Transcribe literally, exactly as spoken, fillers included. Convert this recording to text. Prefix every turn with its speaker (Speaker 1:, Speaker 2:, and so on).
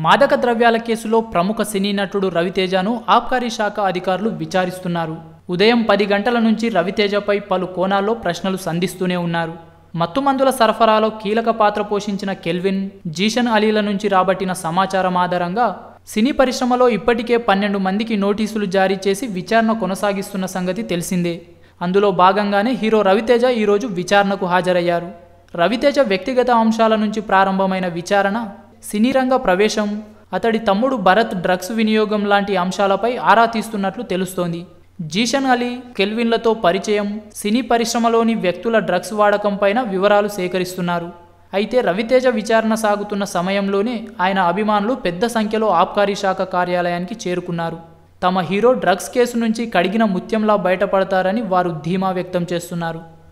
Speaker 1: మాదక ద్రవ్యాల కేసులో ప్రముఖ సినీ నటుడు రవితేజను ఆబ్కారీ శాఖ అధికారులు విచారిస్తున్నారు. ఉదయం పది గంటల నుంచి రవితేజపై పలు కోణాల్లో ప్రశ్నలు సంధిస్తూనే ఉన్నారు. మత్తుమందుల సరఫరాలో కీలక పాత్ర పోషించిన కెల్విన్, జీషన్ అలీల నుంచి రాబట్టిన సమాచారం ఆధారంగా సినీ పరిశ్రమలో ఇప్పటికే పన్నెండు మందికి నోటీసులు జారీ చేసి విచారణ కొనసాగిస్తున్న సంగతి తెలిసిందే. అందులో భాగంగానే హీరో రవితేజ ఈరోజు విచారణకు హాజరయ్యారు. రవితేజ వ్యక్తిగత అంశాల నుంచి ప్రారంభమైన విచారణ సినీ రంగ ప్రవేశం, అతడి తమ్ముడు భరత్ డ్రగ్స్ వినియోగం లాంటి అంశాలపై ఆరా తీస్తున్నట్లు తెలుస్తోంది. జీషన్ అలీ, కెల్విన్లతో పరిచయం, సినీ పరిశ్రమలోని వ్యక్తుల డ్రగ్స్ వాడకం పైన వివరాలు సేకరిస్తున్నారు. అయితే రవితేజ విచారణ సాగుతున్న సమయంలోనే ఆయన అభిమానులు పెద్ద సంఖ్యలో ఆబ్కారీ శాఖ కార్యాలయానికి చేరుకున్నారు. తమ హీరో డ్రగ్స్ కేసు నుంచి కడిగిన ముత్యంలా బయటపడతారని వారు ధీమా వ్యక్తం చేస్తున్నారు.